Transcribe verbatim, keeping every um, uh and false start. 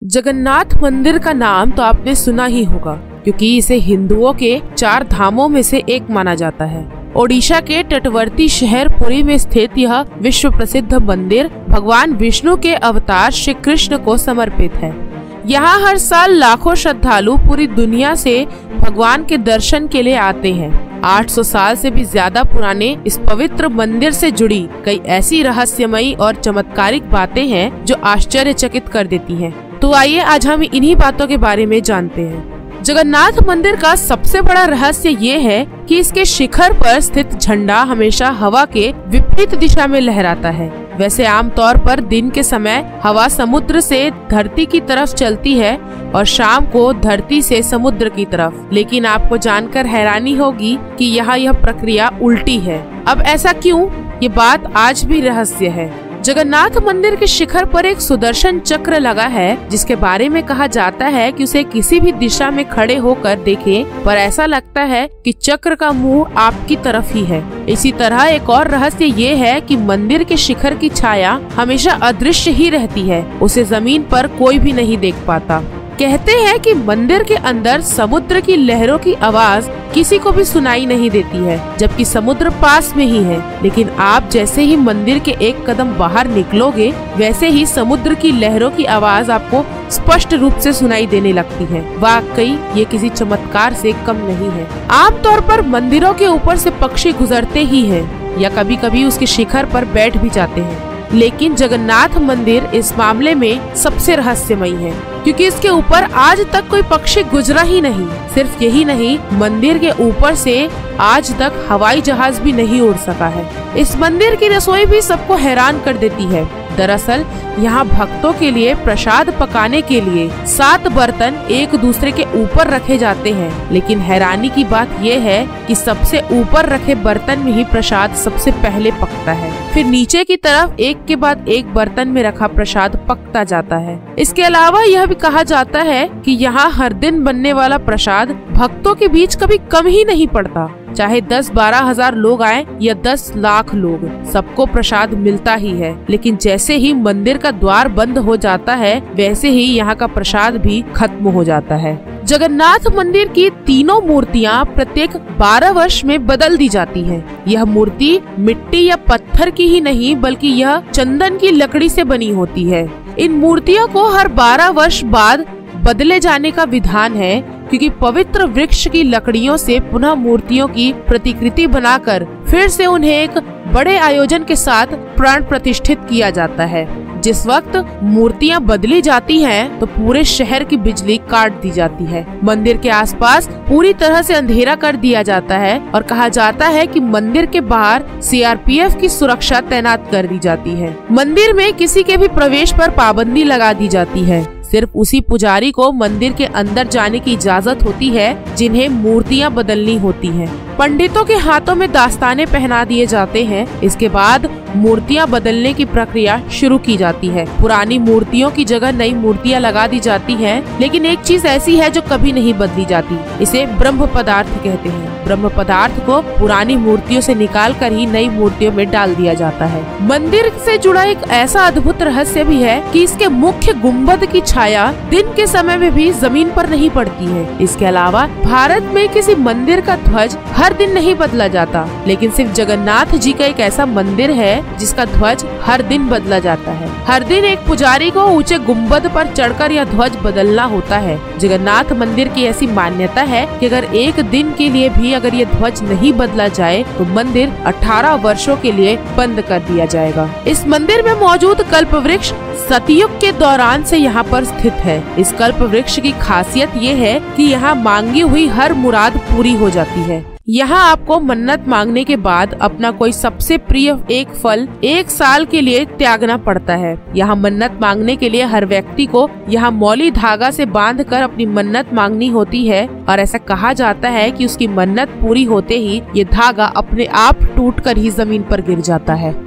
जगन्नाथ मंदिर का नाम तो आपने सुना ही होगा, क्योंकि इसे हिंदुओं के चार धामों में से एक माना जाता है। ओडिशा के तटवर्ती शहर पुरी में स्थित यह विश्व प्रसिद्ध मंदिर भगवान विष्णु के अवतार श्री कृष्ण को समर्पित है। यहाँ हर साल लाखों श्रद्धालु पूरी दुनिया से भगवान के दर्शन के लिए आते हैं। आठ सौ साल से भी ज्यादा पुराने इस पवित्र मंदिर से जुड़ी कई ऐसी रहस्यमयी और चमत्कारिक बातें हैं जो आश्चर्यचकित कर देती हैं। तो आइए आज हम इन्हीं बातों के बारे में जानते हैं। जगन्नाथ मंदिर का सबसे बड़ा रहस्य ये है कि इसके शिखर पर स्थित झंडा हमेशा हवा के विपरीत दिशा में लहराता है। वैसे आमतौर पर दिन के समय हवा समुद्र से धरती की तरफ चलती है और शाम को धरती से समुद्र की तरफ, लेकिन आपको जानकर हैरानी होगी कि यहाँ यह प्रक्रिया उल्टी है। अब ऐसा क्यों, ये बात आज भी रहस्य है। जगन्नाथ मंदिर के शिखर पर एक सुदर्शन चक्र लगा है, जिसके बारे में कहा जाता है कि उसे किसी भी दिशा में खड़े होकर देखें पर ऐसा लगता है कि चक्र का मुंह आपकी तरफ ही है। इसी तरह एक और रहस्य ये है कि मंदिर के शिखर की छाया हमेशा अदृश्य ही रहती है, उसे जमीन पर कोई भी नहीं देख पाता। कहते हैं कि मंदिर के अंदर समुद्र की लहरों की आवाज किसी को भी सुनाई नहीं देती है, जबकि समुद्र पास में ही है। लेकिन आप जैसे ही मंदिर के एक कदम बाहर निकलोगे, वैसे ही समुद्र की लहरों की आवाज आपको स्पष्ट रूप से सुनाई देने लगती है। वाकई ये किसी चमत्कार से कम नहीं है। आमतौर पर मंदिरों के ऊपर से पक्षी गुजरते ही हैं या कभी कभी उसके शिखर पर बैठ भी जाते हैं, लेकिन जगन्नाथ मंदिर इस मामले में सबसे रहस्यमयी है, क्योंकि इसके ऊपर आज तक कोई पक्षी गुजरा ही नहीं। सिर्फ यही नहीं, मंदिर के ऊपर से आज तक हवाई जहाज भी नहीं उड़ सका है। इस मंदिर की रसोई भी सबको हैरान कर देती है। दरअसल यहाँ भक्तों के लिए प्रसाद पकाने के लिए सात बर्तन एक दूसरे के ऊपर रखे जाते हैं, लेकिन हैरानी की बात यह है कि सबसे ऊपर रखे बर्तन में ही प्रसाद सबसे पहले पकता है, फिर नीचे की तरफ एक के बाद एक बर्तन में रखा प्रसाद पकता जाता है। इसके अलावा यह भी कहा जाता है कि यहाँ हर दिन बनने वाला प्रसाद भक्तों के बीच कभी कम ही नहीं पड़ता। चाहे दस बारह हजार लोग आए या दस लाख लोग, सबको प्रसाद मिलता ही है। लेकिन जैसे ही मंदिर का द्वार बंद हो जाता है, वैसे ही यहाँ का प्रसाद भी खत्म हो जाता है। जगन्नाथ मंदिर की तीनों मूर्तियाँ प्रत्येक बारह वर्ष में बदल दी जाती हैं। यह मूर्ति मिट्टी या पत्थर की ही नहीं, बल्कि यह चंदन की लकड़ी से बनी होती है। इन मूर्तियों को हर बारह वर्ष बाद बदले जाने का विधान है, क्योंकि पवित्र वृक्ष की लकड़ियों से पुनः मूर्तियों की प्रतिकृति बनाकर फिर से उन्हें एक बड़े आयोजन के साथ प्राण प्रतिष्ठित किया जाता है। जिस वक्त मूर्तियां बदली जाती हैं, तो पूरे शहर की बिजली काट दी जाती है। मंदिर के आसपास पूरी तरह से अंधेरा कर दिया जाता है और कहा जाता है कि मंदिर के बाहर सी आर पी एफ की सुरक्षा तैनात कर दी जाती है। मंदिर में किसी के भी प्रवेश पर पाबंदी लगा दी जाती है। सिर्फ उसी पुजारी को मंदिर के अंदर जाने की इजाजत होती है जिन्हें मूर्तियां बदलनी होती हैं। पंडितों के हाथों में दास्ताने पहना दिए जाते हैं। इसके बाद मूर्तियां बदलने की प्रक्रिया शुरू की जाती है। पुरानी मूर्तियों की जगह नई मूर्तियां लगा दी जाती हैं, लेकिन एक चीज ऐसी है जो कभी नहीं बदली जाती। इसे ब्रह्म पदार्थ कहते हैं। ब्रह्म पदार्थ को पुरानी मूर्तियों से निकाल कर ही नई मूर्तियों में डाल दिया जाता है। मंदिर से जुड़ा एक ऐसा अद्भुत रहस्य भी है कि इसके मुख्य गुम्बद की छाया दिन के समय में भी जमीन पर नहीं पड़ती है। इसके अलावा भारत में किसी मंदिर का ध्वज हर दिन नहीं बदला जाता, लेकिन सिर्फ जगन्नाथ जी का एक ऐसा मंदिर है जिसका ध्वज हर दिन बदला जाता है। हर दिन एक पुजारी को ऊंचे गुम्बद पर चढ़कर यह ध्वज बदलना होता है। जगन्नाथ मंदिर की ऐसी मान्यता है कि अगर एक दिन के लिए भी अगर ये ध्वज नहीं बदला जाए, तो मंदिर अठारह वर्षों के लिए बंद कर दिया जाएगा। इस मंदिर में मौजूद कल्प वृक्ष सतयुग के दौरान से यहाँ पर स्थित है। इस कल्प वृक्ष की खासियत ये है कि यहाँ मांगी हुई हर मुराद पूरी हो जाती है। यहाँ आपको मन्नत मांगने के बाद अपना कोई सबसे प्रिय एक फल एक साल के लिए त्यागना पड़ता है। यहाँ मन्नत मांगने के लिए हर व्यक्ति को यहाँ मौली धागा से बांधकर अपनी मन्नत मांगनी होती है, और ऐसा कहा जाता है कि उसकी मन्नत पूरी होते ही ये धागा अपने आप टूटकर ही जमीन पर गिर जाता है।